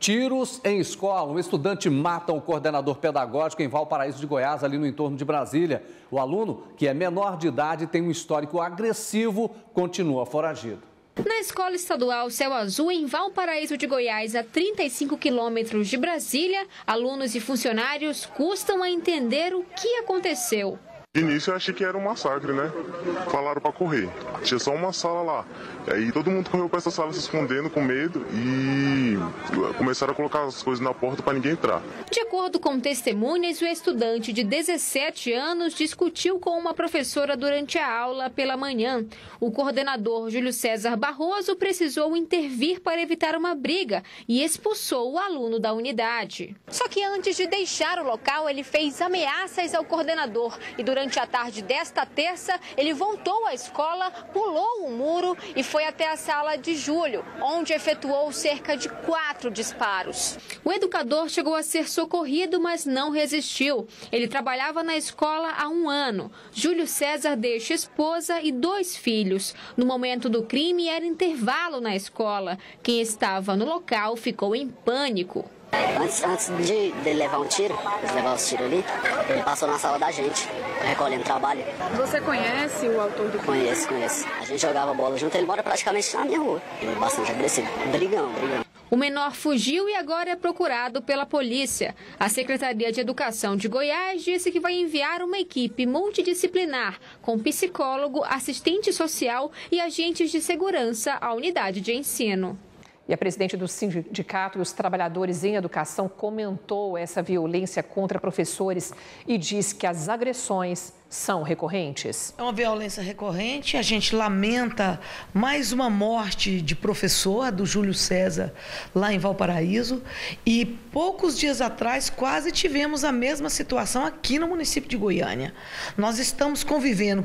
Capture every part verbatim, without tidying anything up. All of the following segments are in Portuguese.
Tiros em escola. Um estudante mata um coordenador pedagógico em Valparaíso de Goiás, ali no entorno de Brasília. O aluno, que é menor de idade e tem um histórico agressivo, continua foragido. Na Escola Estadual Céu Azul, em Valparaíso de Goiás, a trinta e cinco quilômetros de Brasília, alunos e funcionários custam a entender o que aconteceu. De início eu achei que era um massacre, né? Falaram para correr. Tinha só uma sala lá. E aí todo mundo correu para essa sala se escondendo com medo e começaram a colocar as coisas na porta para ninguém entrar. De acordo com testemunhas, o estudante de dezessete anos discutiu com uma professora durante a aula pela manhã. O coordenador Júlio César Barroso precisou intervir para evitar uma briga e expulsou o aluno da unidade. Só que antes de deixar o local, ele fez ameaças ao coordenador e durante Durante a tarde desta terça, ele voltou à escola, pulou o muro e foi até a sala de Júlio, onde efetuou cerca de quatro disparos. O educador chegou a ser socorrido, mas não resistiu. Ele trabalhava na escola há um ano. Júlio César deixa esposa e dois filhos. No momento do crime, era intervalo na escola. Quem estava no local ficou em pânico. Antes, antes de, de levar um tiro, de levar os tiros ali, ele passou na sala da gente, recolhendo trabalho. Você conhece o autor do crime? Conheço, conheço. A gente jogava bola junto, ele mora praticamente na minha rua. Ele é bastante agressivo. Brigão, brigão. O menor fugiu e agora é procurado pela polícia. A Secretaria de Educação de Goiás disse que vai enviar uma equipe multidisciplinar com psicólogo, assistente social e agentes de segurança à unidade de ensino. E a presidente do Sindicato dos Trabalhadores em Educação comentou essa violência contra professores e diz que as agressões são recorrentes. É uma violência recorrente, a gente lamenta mais uma morte de professor, do Júlio César, lá em Valparaíso, e poucos dias atrás quase tivemos a mesma situação aqui no município de Goiânia. Nós estamos convivendo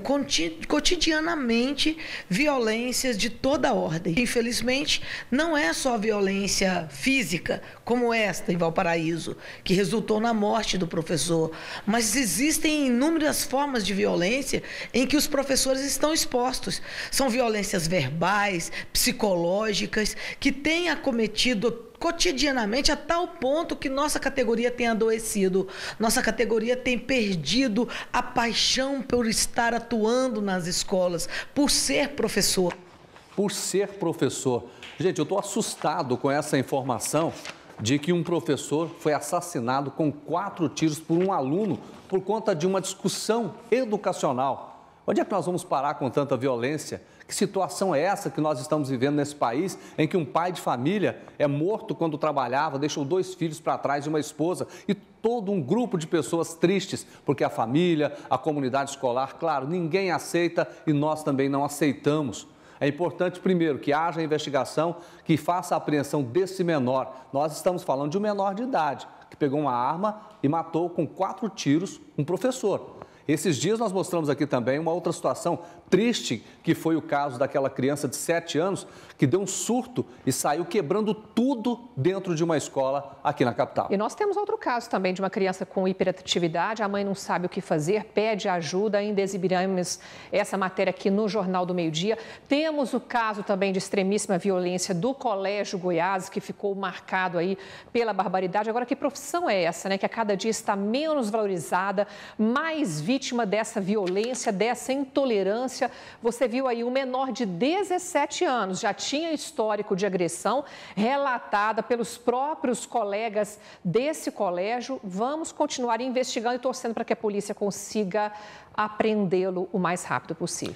cotidianamente violências de toda ordem. Infelizmente, não é só violência física, como esta em Valparaíso, que resultou na morte do professor, mas existem inúmeras formas de violência em que os professores estão expostos. São violências verbais, psicológicas, que têm acometido cotidianamente a tal ponto que nossa categoria tem adoecido, nossa categoria tem perdido a paixão por estar atuando nas escolas, por ser professor. Por ser professor. Gente, eu estou assustado com essa informação de que um professor foi assassinado com quatro tiros por um aluno por conta de uma discussão educacional. Onde é que nós vamos parar com tanta violência? Que situação é essa que nós estamos vivendo nesse país, em que um pai de família é morto quando trabalhava, deixou dois filhos para trás e uma esposa e todo um grupo de pessoas tristes, porque a família, a comunidade escolar, claro, ninguém aceita e nós também não aceitamos. É importante, primeiro, que haja investigação, que faça a apreensão desse menor. Nós estamos falando de um menor de idade, que pegou uma arma e matou com quatro tiros um professor. Esses dias nós mostramos aqui também uma outra situação triste, que foi o caso daquela criança de sete anos que deu um surto e saiu quebrando tudo dentro de uma escola aqui na capital. E nós temos outro caso também de uma criança com hiperatividade, a mãe não sabe o que fazer, pede ajuda, ainda exibiremos essa matéria aqui no Jornal do Meio-Dia. Temos o caso também de extremíssima violência do Colégio Goiás, que ficou marcado aí pela barbaridade. Agora, que profissão é essa, né? Que a cada dia está menos valorizada, mais vítima dessa violência, dessa intolerância. Você viu aí um menor de dezessete anos, já tinha histórico de agressão relatada pelos próprios colegas desse colégio. Vamos continuar investigando e torcendo para que a polícia consiga apreendê-lo o mais rápido possível.